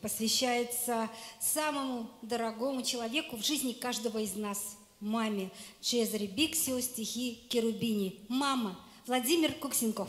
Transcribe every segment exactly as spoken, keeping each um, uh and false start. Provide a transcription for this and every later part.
посвящается самому дорогому человеку в жизни каждого из нас – маме. Чезаре Биксио, стихи Керубини. «Мама». Владимир Куксенков.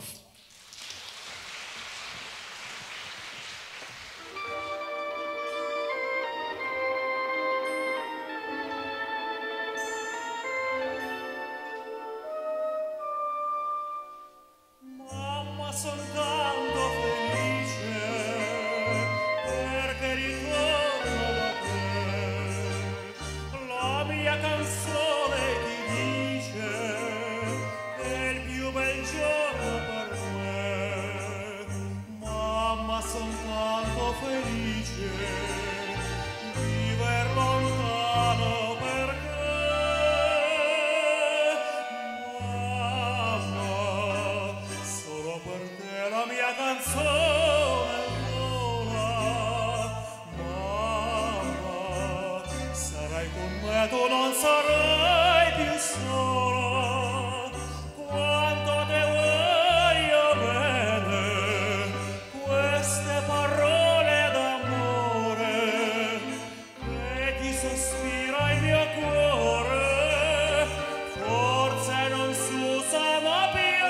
Tu non sarai più sola, quanto te voglio bene, queste parole d'amore che ti sospira il mio cuore, forse non si usano più.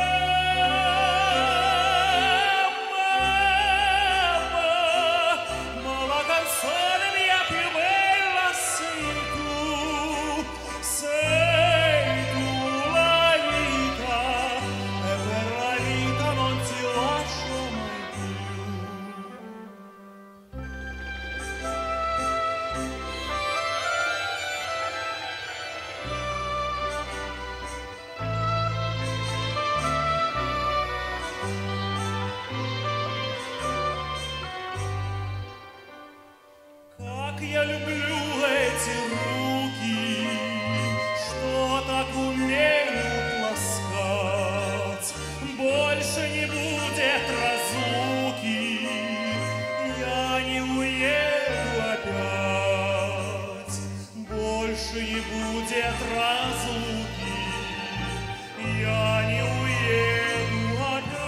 Mamma, ma la canzone mia più bella sei tu. Sei tu la vita, e per la vita non ti lascio mai più. Как я люблю эти руки, что так умеют ласкать. Больше не будет разлуки, я не уеду опять. Больше не будет разлуки, я не уеду опять.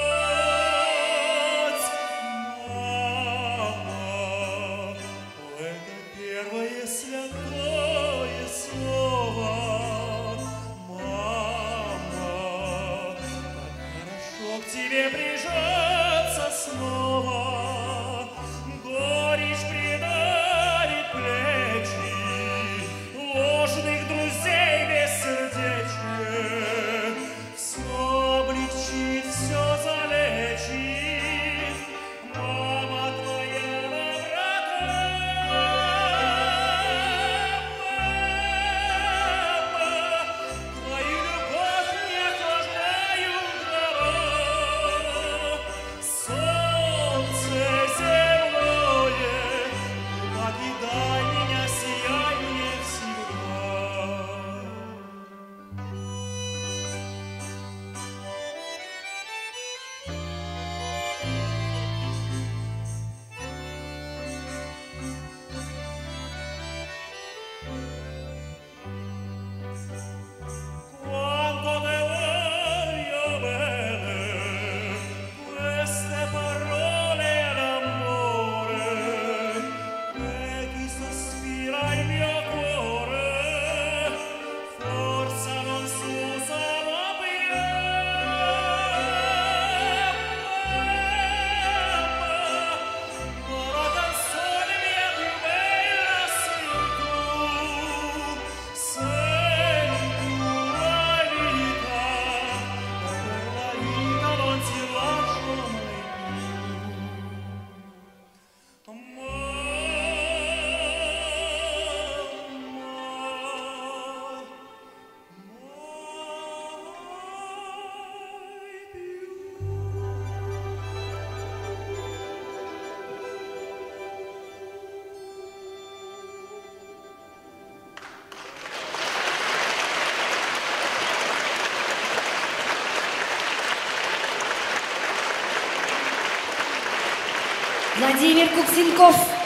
Мама, это первое святое слово. Мама, как хорошо к тебе прижаться снова. Горечь придавит плечи, ложных друзей бессердечие. Все облегчит, все залечит. Мама твоя доброта. Твою любовь не охлаждают дрова. Солнце земное, покидай меня, сияй мне всегда. Quanto te voglio bene, queste parole d'amore che ti sospira il mio cuore, forse non si usano più. Ma la canzone mia più bella sei tu. Sei tu la vita, e per la vita non ti lascio mai più. Владимир Куксенков.